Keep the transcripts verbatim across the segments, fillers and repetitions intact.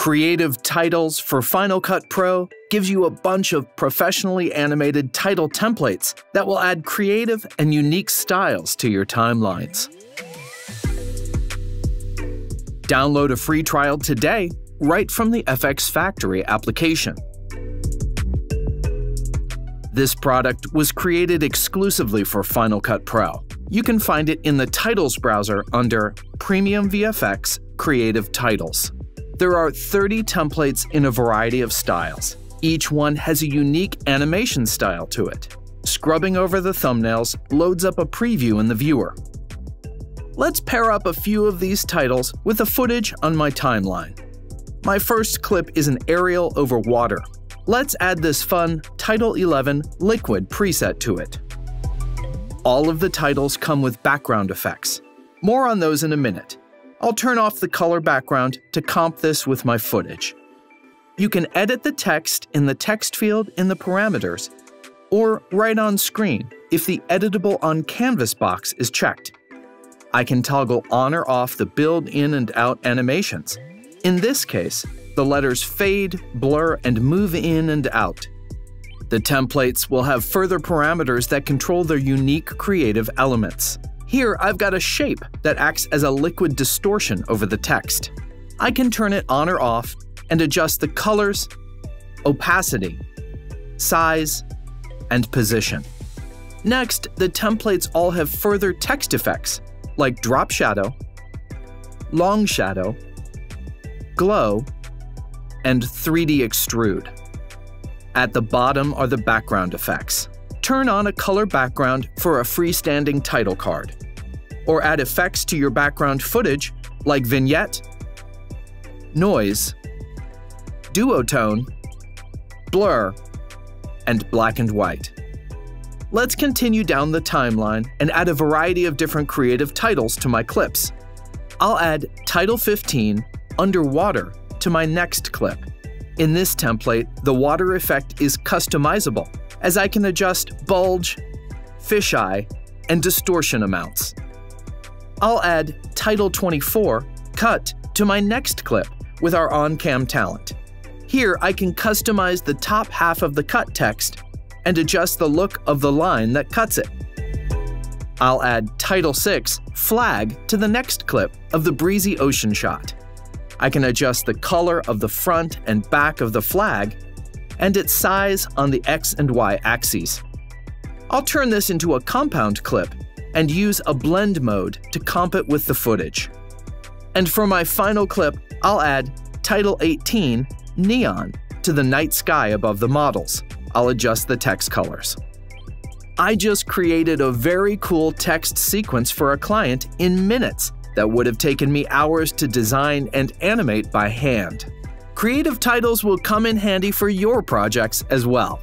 Creative Titles for Final Cut Pro gives you a bunch of professionally animated title templates that will add creative and unique styles to your timelines. Download a free trial today right from the FxFactory application. This product was created exclusively for Final Cut Pro. You can find it in the Titles browser under Premium V F X Creative Titles. There are thirty templates in a variety of styles. Each one has a unique animation style to it. Scrubbing over the thumbnails loads up a preview in the viewer. Let's pair up a few of these titles with the footage on my timeline. My first clip is an aerial over water. Let's add this fun Title eleven Liquid preset to it. All of the titles come with background effects. More on those in a minute. I'll turn off the color background to comp this with my footage. You can edit the text in the text field in the parameters, or right on screen if the Editable on Canvas box is checked. I can toggle on or off the build in and out animations. In this case, the letters fade, blur, and move in and out. The templates will have further parameters that control their unique creative elements. Here, I've got a shape that acts as a liquid distortion over the text. I can turn it on or off and adjust the colors, opacity, size, and position. Next, the templates all have further text effects like drop shadow, long shadow, glow, and three D extrude. At the bottom are the background effects. Turn on a color background for a freestanding title card, or add effects to your background footage like Vignette, noise, Duotone, blur, and black and white. Let's continue down the timeline and add a variety of different creative titles to my clips. I'll add Title fifteen Underwater to my next clip. In this template, the water effect is customizable, as I can adjust bulge, fisheye, and distortion amounts. I'll add Title twenty-four Cut to my next clip with our on-cam talent. Here, I can customize the top half of the cut text and adjust the look of the line that cuts it. I'll add Title six Flag to the next clip of the breezy ocean shot. I can adjust the color of the front and back of the flag and its size on the X and Y axes. I'll turn this into a compound clip and use a blend mode to comp it with the footage. And for my final clip, I'll add Title eighteen Neon to the night sky above the models. I'll adjust the text colors. I just created a very cool text sequence for a client in minutes that would have taken me hours to design and animate by hand. Creative titles will come in handy for your projects as well.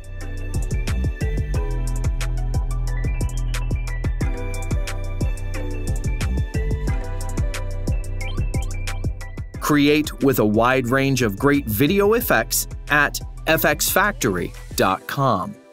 Create with a wide range of great video effects at F x factory dot com.